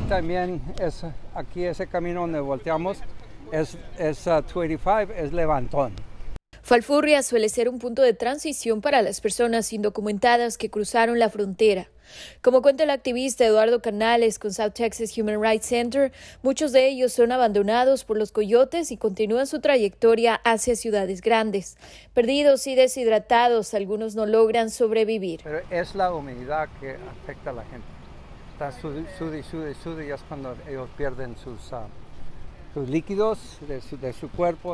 también es aquí ese camino donde volteamos, es 285, es Levantón. Falfurria suele ser un punto de transición para las personas indocumentadas que cruzaron la frontera. Como cuenta el activista Eduardo Canales con South Texas Human Rights Center, muchos de ellos son abandonados por los coyotes y continúan su trayectoria hacia ciudades grandes. Perdidos y deshidratados, algunos no logran sobrevivir. Pero es la humedad que afecta a la gente. Está sude y es cuando ellos pierden sus líquidos de su cuerpo.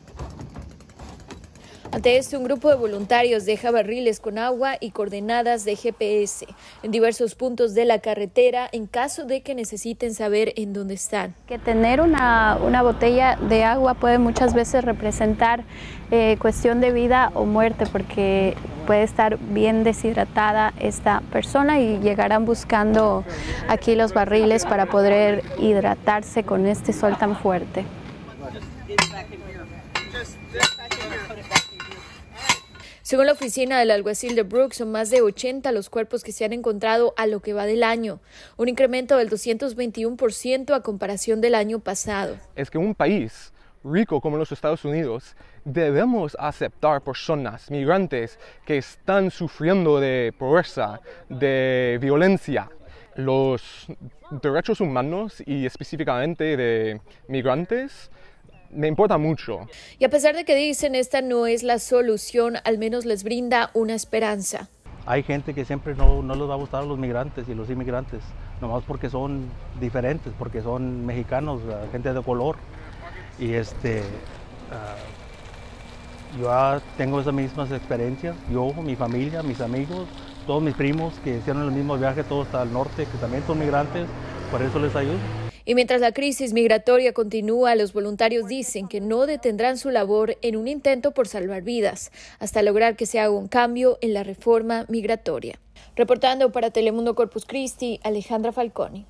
Ante esto, un grupo de voluntarios deja barriles con agua y coordenadas de GPS en diversos puntos de la carretera en caso de que necesiten saber en dónde están. Que tener una botella de agua puede muchas veces representar cuestión de vida o muerte, porque puede estar bien deshidratada esta persona y llegarán buscando aquí los barriles para poder hidratarse con este sol tan fuerte. Según la oficina del alguacil de Brooks, son más de 80 los cuerpos que se han encontrado a lo que va del año, un incremento del 221% a comparación del año pasado. Es que un país rico como los Estados Unidos debemos aceptar personas migrantes que están sufriendo de pobreza, de violencia. Los derechos humanos y específicamente de migrantes me importa mucho. Y a pesar de que dicen esta no es la solución, al menos les brinda una esperanza. Hay gente que siempre no les va a gustar a los migrantes y los inmigrantes, nomás porque son diferentes, porque son mexicanos, gente de color. Y yo tengo esas mismas experiencias, yo, mi familia, mis amigos, todos mis primos que hicieron el mismo viaje, todos hasta el norte, que también son migrantes, por eso les ayudo. Y mientras la crisis migratoria continúa, los voluntarios dicen que no detendrán su labor en un intento por salvar vidas, hasta lograr que se haga un cambio en la reforma migratoria. Reportando para Telemundo Corpus Christi, Alejandra Falconi.